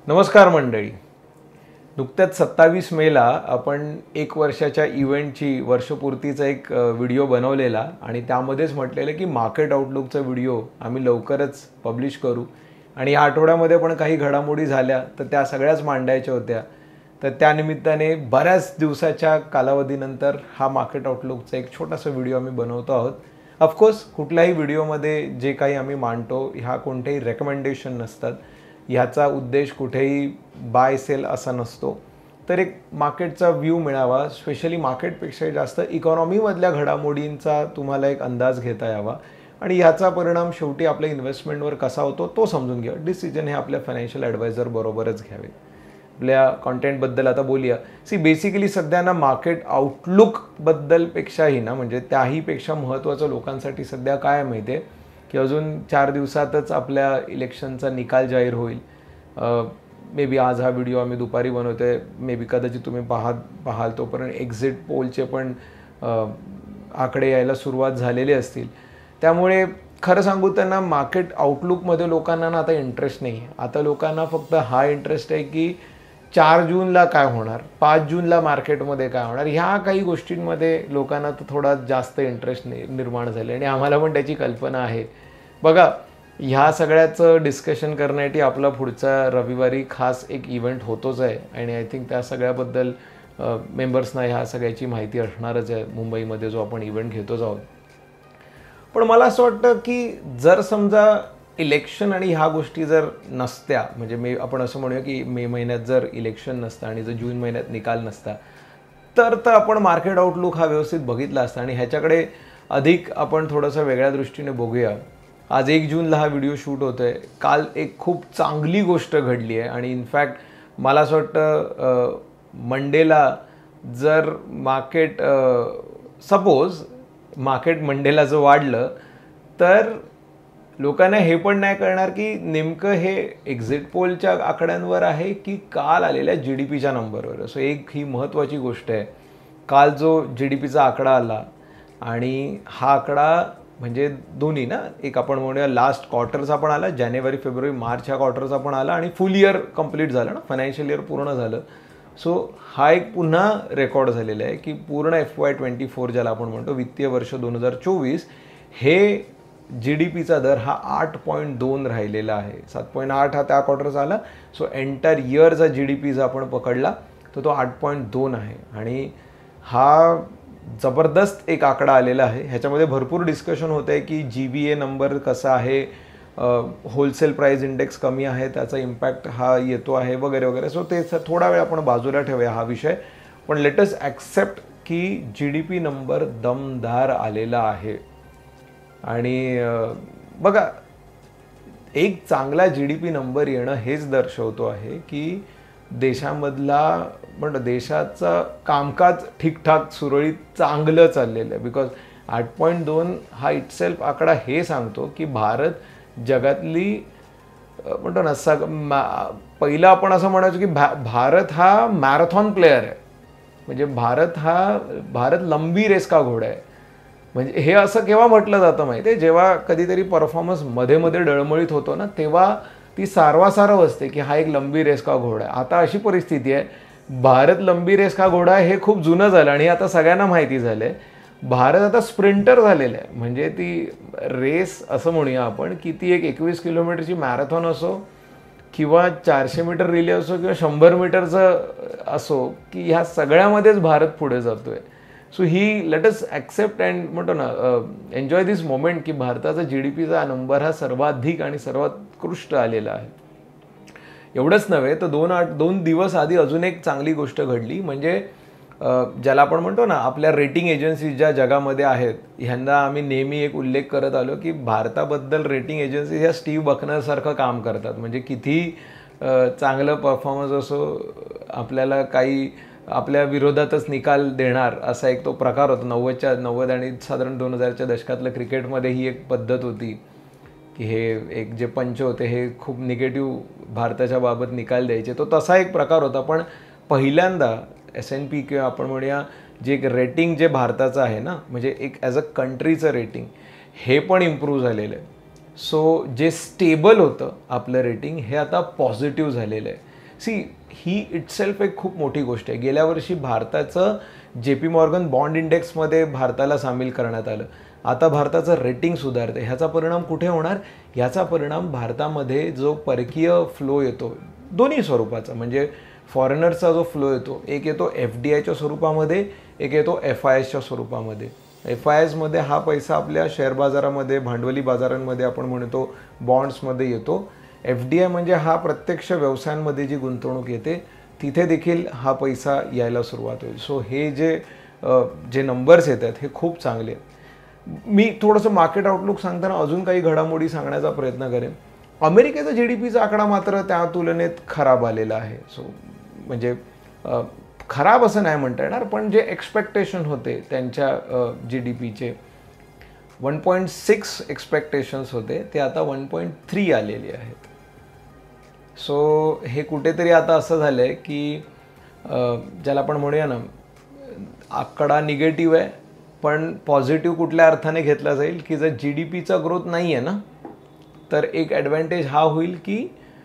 नमस्कार मंडळी. नुकत्याच 27 मेला आपण एक वर्षाच्या इव्हेंटची वर्षपूर्तीचा एक व्हिडिओ बनवलेला आणि त्यामध्येच म्हटलेलं की मार्केट आउटलुकचा व्हिडिओ आम्ही लवकरच पब्लिश करू आणि या आठवड्यामध्ये पण काही घडामोडी झाल्या तर त्या सगळ्याच मांडायच्या होत्या. तर त्यानिमित्ताने बऱ्याच दिवसाच्या कालावधीनंतर हा मार्केट आउटलुकचा एक छोटासा व्हिडिओ आम्ही बनवतो आहोत. ऑफकोर्स कुठल्याही व्हिडिओमध्ये जे काही आम्ही मांडतो ह्या कोणतेही रेकमेंडेशन नसतात. ह्याचा उद्देश कुठेही बाय सेल असा नसतो. तर एक मार्केटचा व्ह्यू मिळावा, स्पेशली मार्केटपेक्षा जास्त इकॉनॉमीमधल्या घडामोडींचा तुम्हाला एक अंदाज घेता यावा आणि ह्याचा परिणाम शेवटी आपल्या इन्व्हेस्टमेंटवर कसा होतो तो समजून घ्या. डिसिजन हे आपल्या फायनान्शियल ॲडवायझर बरोबरच घ्यावे. आपल्या कॉन्टेंटबद्दल आता बोलूया. बेसिकली सध्या ना मार्केट आउटलुकबद्दलपेक्षाही ना म्हणजे त्याहीपेक्षा महत्त्वाचं लोकांसाठी सध्या काय माहिती आहे की अजून 4 दिवसातच आपल्या इलेक्शनचा निकाल जाहीर होईल. मे बी आज हा व्हिडिओ आम्ही दुपारी बनवतोय, मे बी कदाचित तुम्ही पाहाल तोपर्यंत एक्झिट पोलचे पण आकडे यायला सुरुवात झालेली असतील. त्यामुळे खरं सांगू त्यांना मार्केट आउटलुकमध्ये लोकांना ना आता इंटरेस्ट नाही आहे. आता लोकांना फक्त हा इंटरेस्ट आहे की 4 जूनला काय होणार, 5 जूनला मार्केटमध्ये काय होणार, ह्या काही गोष्टींमध्ये लोकांना तर थोडा जास्त इंटरेस्ट निर्माण झाले आणि आम्हाला पण त्याची कल्पना आहे. बघा, ह्या सगळ्याचं डिस्कशन करण्यासाठी आपला पुढचा रविवारी खास एक इव्हेंट होतोच आहे आणि आय थिंक त्या सगळ्याबद्दल मेंबर्सना ह्या सगळ्याची माहिती असणारच आहे मुंबईमध्ये जो आपण इव्हेंट घेतोच आहोत. पण मला असं वाटतं की जर समजा इलेक्शन आणि ह्या गोष्टी जर नसत्या, म्हणजे आपण असं म्हणूया की मे महिन्यात जर इलेक्शन नसतं आणि जर जून महिन्यात निकाल नसता तर आपण मार्केट आउटलुक हा व्यवस्थित बघितला असता आणि ह्याच्याकडे अधिक आपण थोडंसं वेगळ्या दृष्टीने बघूया. आज 1 जूनला हा व्हिडिओ शूट होतो आहे. काल एक खूप चांगली गोष्ट घडली आहे आणि इनफॅक्ट मला असं वाटतं मंडेला जर मार्केट सपोज मार्केट मंडेला जर वाढलं तर लोकांना हे पण नाही कळणार की नेमकं हे एक्झिट पोलच्या आकड्यांवर आहे की काल आलेल्या GDPच्या नंबरवर. सो एक ही महत्त्वाची गोष्ट आहे. काल जो GDPचा आकडा आला आणि हा आकडा म्हणजे दोन्ही ना, एक आपण म्हणूया लास्ट क्वार्टरचा पण आला, जानेवारी फेब्रुवारी मार्च ह्या क्वार्टरचा पण आला आणि फुल इयर कंप्लीट झालं ना, फायनान्शियल इयर पूर्ण झालं. सो हा एक पुन्हा रेकॉर्ड झालेला आहे की पूर्ण FY24 ज्याला आपण म्हणतो वित्तीय वर्ष 2024 हे GDPचा दर हा 8.2 राहिलेला आहे. 7.8 हा त्या क्वार्टरचा आला. सो एंटायर इयरचा GDP जर आपण पकडला तर तो 8.2 आहे आणि हा जबरदस्त एक आकडा आलेला आहे. ह्याच्यामध्ये भरपूर डिस्कशन होतं आहे की GVA नंबर कसा आहे, होलसेल प्राईस इंडेक्स कमी आहे त्याचा इम्पॅक्ट हा येतो आहे वगैरे वगैरे. सो ते थोडा वेळ आपण बाजूला ठेवूया हा विषय. पण लेट अस ॲक्सेप्ट की GDP नंबर दमदार आलेला आहे आणि बघा, एक चांगला GDP नंबर येणं हेच दर्शवतो आहे की देशामधला म्हणतो देशाचं कामकाज ठीकठाक सुरळीत चांगलं चाललेलं आहे. बिकॉज 8.2 हा इटसेल्फ आकडा हे सांगतो की भारत जगातली म्हणतो ना पहिला आपण असं म्हणायचो की भारत हा मॅरेथॉन प्लेयर आहे. म्हणजे भारत लंबी रेस का घोडा आहे. म्हणजे हे असं केव्हा म्हटलं जातं माहिती आहे, जेव्हा कधीतरी परफॉर्मन्स मध्ये डळमळीत होतो ना तेव्हा ती सारवासारव असते की हा एक लंबी रेस का घोडा आहे. आता अशी परिस्थिती आहे, भारत लंबी रेस का घोडा आहे हे खूप जुनं झालं आणि आता सगळ्यांना माहिती झालं आहे. भारत आता स्प्रिंटर झालेला आहे. म्हणजे ती रेस असं म्हणूया आपण की ती एक 21 किलोमीटरची मॅरेथॉन असो किंवा 400 मीटर रिले असो किंवा 100 मीटरचं असो की ह्या सगळ्यामध्येच भारत पुढे जातो आहे. सो ही लेट अस ॲक्सेप्ट अँड म्हणतो ना एन्जॉय दिस मोमेंट की भारताचा GDPचा नंबर हा सर्वाधिक आणि सर्वोत्कृष्ट आलेला आहे. एवढंच नव्हे तर 2 दिवस आधी अजून एक चांगली गोष्ट घडली. म्हणजे ज्याला आपण म्हणतो ना आपल्या रेटिंग एजन्सीज ज्या जगामध्ये आहेत ह्यांना आम्ही नेहमी एक उल्लेख करत आलो की भारताबद्दल रेटिंग एजन्सीज ह्या स्टीव्ह बकनरसारखं काम करतात. म्हणजे किती चांगलं परफॉर्मन्स असो, आपल्याला काही आपल्या विरोधातच निकाल देणार असा एक तो प्रकार होता. 90 आणि साधारण 2000च्या दशकातलं क्रिकेटमध्ये ही एक पद्धत होती की हे एक जे पंच होते हे खूप निगेटिव्ह भारताच्या बाबत निकाल द्यायचे. तो तसा एक प्रकार होता. पण पहिल्यांदा S&P किंवा आपण म्हणूया जे एक रेटिंग जे भारताचं आहे ना, म्हणजे एक ॲज अ कंट्रीचं रेटिंग हे पण इम्प्रूव्ह झालेलं आहे. सो जे स्टेबल होतं आपलं रेटिंग हे आता पॉझिटिव्ह झालेलं आहे. सी ही इटसेल्फ एक खूप मोठी गोष्ट आहे. गेल्या वर्षी भारताचं JP मॉर्गन बॉन्ड इंडेक्समध्ये भारताला सामील करण्यात आलं. आता भारताचं रेटिंग सुधारते. ह्याचा परिणाम कुठे होणार? ह्याचा परिणाम भारतामध्ये जो परकीय फ्लो येतो दोन्ही स्वरूपाचा, म्हणजे फॉरेनर्सचा जो फ्लो येतो, एक येतो FDIच्या स्वरूपामध्ये, एक येतो FISच्या स्वरूपामध्ये. FISमध्ये हा पैसा आपल्या शेअर बाजारामध्ये, भांडवली बाजारांमध्ये आपण म्हणतो बॉन्ड्समध्ये येतो. FDI म्हणजे हा प्रत्यक्ष व्यवसायांमध्ये जी गुंतवणूक येते तिथे देखील हा पैसा यायला सुरुवात होईल. सो हे जे नंबर्स येतात हे खूप चांगले आहेत. मी थोडंसं मार्केट आउटलुक सांगताना अजून काही घडामोडी सांगण्याचा प्रयत्न करेन. अमेरिकेचा GDPचा आकडा मात्र त्या तुलनेत खराब आलेला आहे. सो म्हणजे खराब असं नाही म्हणता येणार, पण जे एक्सपेक्टेशन होते त्यांच्या GDPचे 1.6 एक्सपेक्टेशन्स होते ते आता 1.3 आलेले आहेत. सो हे कुठेतरी आता असं झालं आहे की ज्याला आपण म्हणूया ना, आकडा निगेटिव्ह आहे पण पॉझिटिव्ह कुठल्या अर्थाने घेतला जाईल की जर GDPचा ग्रोथ नाही आहे ना, तर एक ॲडव्हान्टेज हा होईल की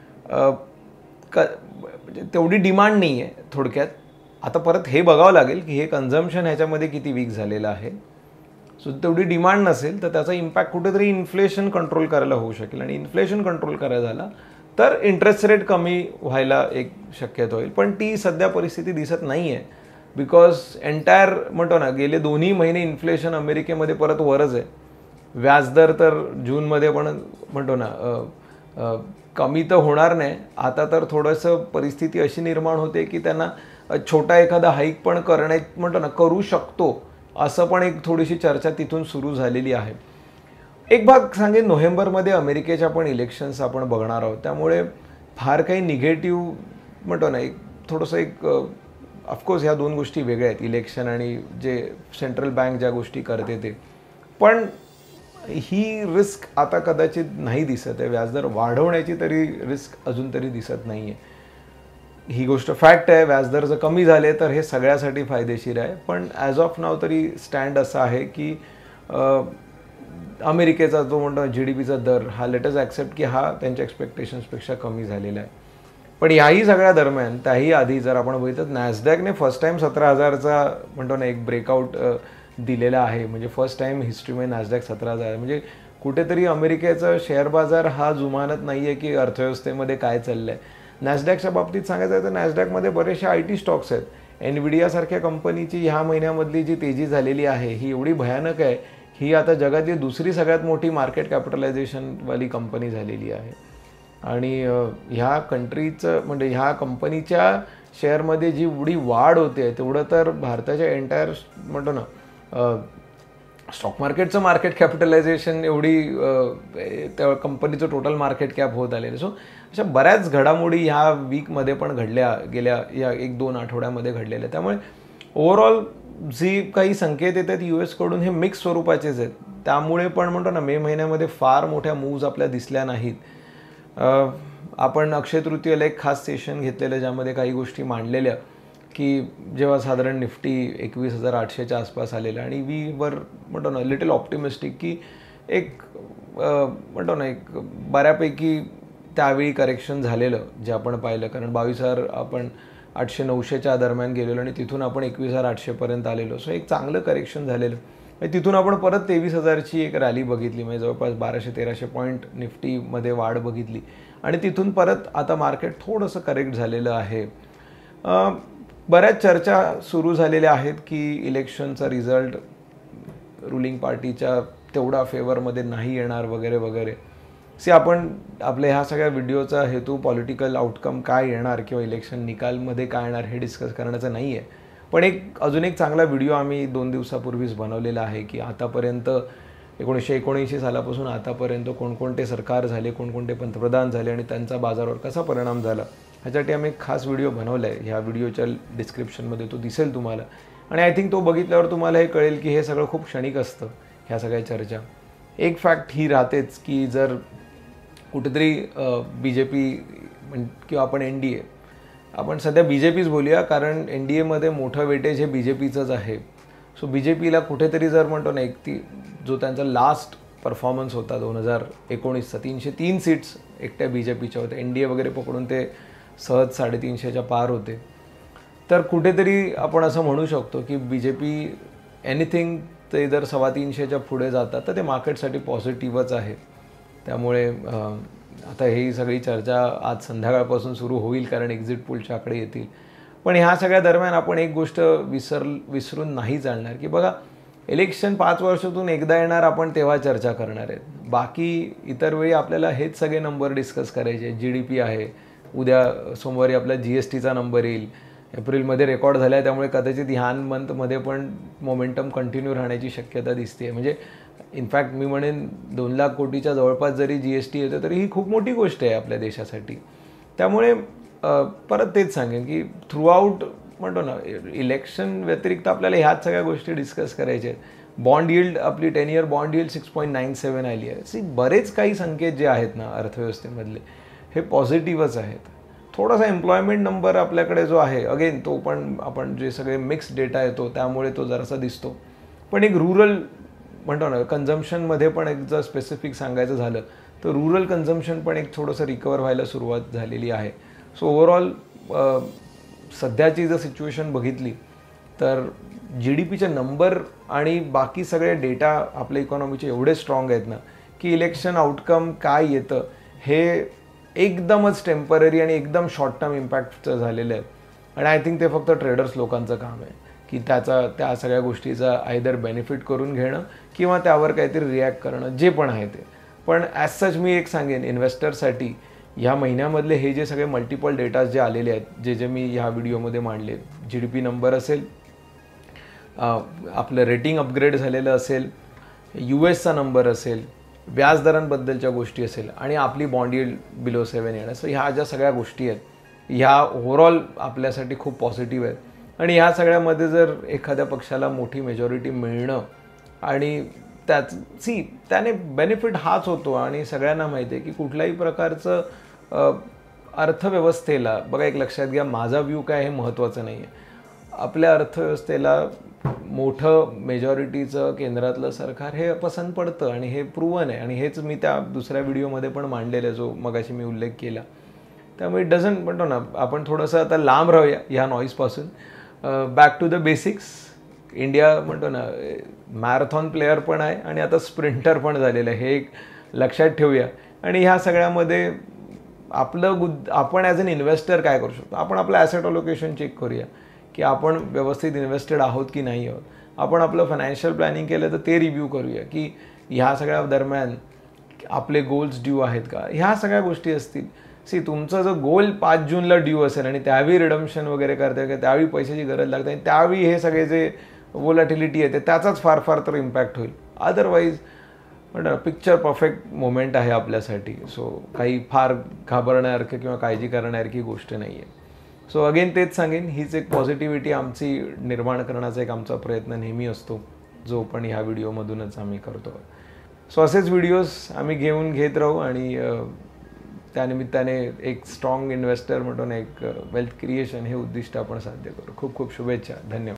तेवढी डिमांड नाही आहे थोडक्यात. आता परत हे बघावं लागेल की हे कन्झम्पशन ह्याच्यामध्ये किती वीक झालेलं आहे. सो तेवढी डिमांड नसेल तर त्याचा इम्पॅक्ट कुठेतरी इन्फ्लेशन कंट्रोल करायला होऊ शकेल, आणि इन्फ्लेशन कंट्रोल करायला झाला तर इंटरेस्ट रेट कमी व्हायला एक शक्यता होईल. पण ती सध्या परिस्थिती दिसत नाही आहे, बिकॉज एंटायर म्हणतो ना गेले 2 महिने इन्फ्लेशन अमेरिकेमध्ये परत वरच आहे. व्याजदर तर जूनमध्ये पण म्हणतो ना कमी तर होणार नाही. आता तर थोडंसं परिस्थिती अशी निर्माण होते की त्यांना छोटा एखादा हाईक पण म्हणतो ना करू शकतो, असं पण एक थोडीशी चर्चा तिथून सुरू झालेली आहे. एक भाग सांगेन, नोव्हेंबरमध्ये अमेरिकेच्या पण इलेक्शन्स आपण बघणार आहोत, त्यामुळे फार काही निगेटिव्ह म्हणतो ना एक थोडंसं एक ऑफकोर्स ह्या 2 गोष्टी वेगळ्या आहेत, इलेक्शन आणि जे सेंट्रल बँक ज्या गोष्टी करते ते. पण ही रिस्क आता कदाचित नाही दिसत आहे. व्याजदर वाढवण्याची तरी रिस्क अजून तरी दिसत नाही आहे. ही गोष्ट फॅक्ट आहे. व्याजदर जर कमी झाले तर हे सगळ्यासाठी फायदेशीर आहे. पण ॲज ऑफ नाव तरी स्टँड असा आहे की अमेरिकेचा जो म्हणतो GDPचा दर हा लेटस ॲक्सेप्ट की हा त्यांच्या एक्सपेक्टेशन्सपेक्षा कमी झालेला आहे. पण याही सगळ्या दरम्यान त्याही आधी जर आपण बघितलं, नॅसडॅकने फर्स्ट टाईम 17,000चा म्हणतो ना एक ब्रेकआउट दिलेला आहे. म्हणजे फर्स्ट टाईम हिस्ट्रीमध्ये नॅसडॅक 17,000. म्हणजे कुठेतरी अमेरिकेचा शेअर बाजार हा जुमानत नाही आहे की अर्थव्यवस्थेमध्ये काय चाललं आहे. नॅसडॅकच्या बाबतीत सांगायचं आहे तर नॅसडॅकमध्ये बरेचसे IT स्टॉक्स आहेत. NVIDIA कंपनीची ह्या महिन्यामधली जी तेजी झालेली आहे ही एवढी भयानक आहे. ही आता जगातली दुसरी सगळ्यात मोठी मार्केट कॅपिटलायझेशनवाली कंपनी झालेली आहे. आणि ह्या कंट्रीचं म्हणजे ह्या कंपनीच्या शेअरमध्ये जी एवढी वाढ होते तेवढं तर भारताच्या एंटायर म्हणतो ना स्टॉक मार्केटचं मार्केट कॅपिटलायझेशन एवढी त्या कंपनीचं टोटल मार्केट कॅप होत आलेलं. सो अशा बऱ्याच घडामोडी ह्या वीकमध्ये पण घडल्या, गेल्या या 1-2 आठवड्यामध्ये घडलेल्या. त्यामुळे ओव्हरऑल जे काही संकेत येतात US कडून हे मिक्स स्वरूपाचेच आहेत. त्यामुळे पण म्हणतो ना मे महिन्यामध्ये फार मोठ्या मूव्ज आपल्या दिसल्या नाहीत. आपण अक्षय तृतीयेला एक खास सेशन घेतलेलं ज्यामध्ये काही गोष्टी मांडलेल्या की जेव्हा साधारण निफ्टी 21,800च्या आसपास आलेलं आणि वी वर म्हणतो ना लिटल ऑप्टिमिस्टिक की एक म्हणतो ना एक बऱ्यापैकी त्यावेळी करेक्शन झालेलं जे आपण पाहिलं. कारण 22,000 आपण 800-900च्या दरम्यान गेलेलो आणि तिथून आपण 21,800पर्यंत आलेलो. सो एक चांगलं करेक्शन झालेलं. तिथून आपण परत 23,000ची एक रॅली बघितली, म्हणजे जवळपास 1200-1300 पॉईंट निफ्टीमध्ये वाढ बघितली आणि तिथून परत आता मार्केट थोडंसं करेक्ट झालेलं आहे. बऱ्याच चर्चा सुरू झालेल्या आहेत की इलेक्शनचा रिझल्ट रुलिंग पार्टीच्या तेवढा फेवरमध्ये नाही येणार वगैरे वगैरे. आपण आपल्या ह्या सगळ्या व्हिडिओचा हेतू पॉलिटिकल आउटकम काय येणार किंवा इलेक्शन निकालमध्ये काय येणार हे डिस्कस करण्याचं नाही आहे. पण अजून एक चांगला व्हिडिओ आम्ही 2 दिवसापूर्वीच बनवलेला आहे की आतापर्यंत 1979 सालापासून आतापर्यंत कोणकोणते सरकार झाले, कोणकोणते पंतप्रधान झाले आणि त्यांचा बाजारावर कसा परिणाम झाला, ह्यासाठी आम्ही एक खास व्हिडिओ बनवला आहे. ह्या व्हिडिओच्या डिस्क्रिप्शनमध्ये तो दिसेल तुम्हाला. आणि आय थिंक तो बघितल्यावर तुम्हाला हे कळेल की हे सगळं खूप क्षणिक असतं. ह्या सगळ्या चर्चा एक फॅक्ट ही राहतेच की जर कुठेतरी BJP किंवा आपण NDA, आपण सध्या BJPच बोलूया कारण NDAमध्ये मोठं वेटेज हे BJPचंच आहे. सो BJPला कुठेतरी जर म्हणतो ना एक जो त्यांचा लास्ट परफॉर्मन्स होता 2019चा 303 सीट्स एकट्या BJPच्या होत्या. NDA वगैरे पकडून ते सहज 350च्या पार होते. तर कुठेतरी आपण असं म्हणू शकतो की BJP एनिथिंग ते जर 325च्या पुढे जातात तर ते मार्केटसाठी पॉझिटिव्हच आहे. त्यामुळे आता ही सगळी चर्चा आज संध्याकाळपासून सुरू होईल कारण एक्झिट पोलच्या आकडे येतील. पण ह्या सगळ्या दरम्यान आपण एक गोष्ट विसरून नाही चालणार की बघा, इलेक्शन 5 वर्षातून एकदा येणार, आपण तेव्हा चर्चा करणार आहेत. बाकी इतर वेळी आपल्याला हेच सगळे नंबर डिस्कस करायचे. GDP आहे, उद्या सोमवारी आपला GSTचा नंबर येईल, एप्रिलमध्ये रेकॉर्ड झाला आहे, त्यामुळे कदाचित ह्या मंथमध्ये पण मोमेंटम कंटिन्यू राहण्याची शक्यता दिसते. म्हणजे इनफॅक्ट मी म्हणेन 2 लाख कोटीच्या जवळपास जरी GST येतं तरी ही खूप मोठी गोष्ट आहे आपल्या देशासाठी. त्यामुळे परत तेच सांगेन की थ्रूआउट म्हणतो ना, इलेक्शन व्यतिरिक्त आपल्याला ह्याच सगळ्या गोष्टी डिस्कस करायच्या आहेत. बॉन्ड यील्ड, आपली 10 इयर बॉन्ड यील्ड 6.97 आली आहे. बरेच काही संकेत जे आहेत ना अर्थव्यवस्थेमधले हे पॉझिटिव्हच आहेत. थोडासा एम्प्लॉयमेंट नंबर आपल्याकडे जो आहे, अगेन तो पण आपण जे सगळे मिक्स डेटा येतो त्यामुळे तो जरासा दिसतो. पण एक रूरल म्हणतो ना, कन्झम्पशनमध्ये पण एक जर स्पेसिफिक सांगायचं झालं तर रूरल कन्झम्पशन पण एक थोडंसं रिकवर व्हायला सुरुवात झालेली आहे. सो ओव्हरऑल सध्याची जर सिच्युएशन बघितली तर GDPचे नंबर आणि बाकी सगळे डेटा आपल्या इकॉनॉमीचे एवढे स्ट्रॉंग आहेत ना की इलेक्शन आउटकम काय येतं हे एकदमच टेम्पररी आणि एकदम शॉर्ट टर्म इम्पॅक्टचं झालेलं आहे. आणि आय थिंक ते फक्त ट्रेडर्स लोकांचं काम आहे की त्या सगळ्या गोष्टीचा आयदर बेनिफिट करून घेणं किंवा त्यावर काहीतरी रिॲक्ट करणं, जे पण आहे ते. पण ॲज सच मी एक सांगेन इन्व्हेस्टरसाठी, ह्या महिन्यामधले हे जे सगळे मल्टिपल डेटाज जे आलेले आहेत, जे मी ह्या व्हिडिओमध्ये मांडले, GDP नंबर असेल, आपलं रेटिंग अपग्रेड झालेलं असेल, USचा नंबर असेल, व्याजदरांबद्दलच्या गोष्टी असेल आणि आपली बॉन्ड यील्ड बिलो 7 येणं, सो ह्या ज्या सगळ्या गोष्टी आहेत ह्या ओव्हरऑल आपल्यासाठी खूप पॉझिटिव्ह आहेत. आणि ह्या सगळ्यामध्ये जर एखाद्या पक्षाला मोठी मेजॉरिटी मिळणं आणि त्याने बेनिफिट हाच होतो. आणि सगळ्यांना माहिती आहे की कुठल्याही प्रकारचं अर्थव्यवस्थेला, बघा एक लक्षात घ्या, माझा व्ह्यू काय हे महत्त्वाचं नाही आहे. आपल्या अर्थव्यवस्थेला मोठं मेजॉरिटीचं केंद्रातलं सरकार हे पसंत पडतं आणि हे प्रूव्हन आहे. आणि हेच मी त्या दुसऱ्या व्हिडिओमध्ये पण मांडलेलं आहे जो मगाशी मी उल्लेख केला. त्यामुळे डझंट म्हणतो ना, आपण थोडंसं आता लांब राहूया ह्या नॉईजपासून. Back to the basics. India म्हणतो ना मॅरेथॉन प्लेयर पण आहे आणि आता स्प्रिंटर पण झालेलं आहे, हे एक लक्षात ठेवूया. आणि ह्या सगळ्यामध्ये आपण ॲज अन इन्व्हेस्टर काय करू शकतो, आपण आपलं ॲसेट अलोकेशन चेक करूया की आपण व्यवस्थित इन्व्हेस्टेड आहोत की नाही आहोत. आपण आपलं फायनान्शियल प्लॅनिंग केलं तर ते रिव्ह्यू करूया की ह्या सगळ्या दरम्यान आपले गोल्स ड्यू आहेत का, ह्या सगळ्या गोष्टी असतील. तुमचं जर गोल 5 जूनला ड्यू असेल आणि त्यावेळी रिडम्शन वगैरे करते की त्यावेळी पैशाची गरज लागते आणि त्यावेळी हे सगळे जे वोलॅटिलिटी येते त्याचाच फार तर इम्पॅक्ट होईल. अदरवाईज म्हणतात पिक्चर परफेक्ट मोमेंट आहे आपल्यासाठी. सो काही फार घाबरण्यासारखं किंवा काळजी करण्यासारखी गोष्ट नाही आहे. सो अगेन तेच सांगेन, हीच एक पॉझिटिव्हिटी आमची निर्माण करण्याचा एक आमचा प्रयत्न नेहमी असतो, जो पण ह्या व्हिडिओमधूनच आम्ही करतो. सो असेच व्हिडिओज आम्ही घेत राहू आणि त्यानिमित्ताने एक स्ट्रॉंग इन्व्हेस्टर म्हणून एक वेल्थ क्रिएशन हे उद्दिष्ट आपण साध्य करू. खूप खूप शुभेच्छा. धन्यवाद.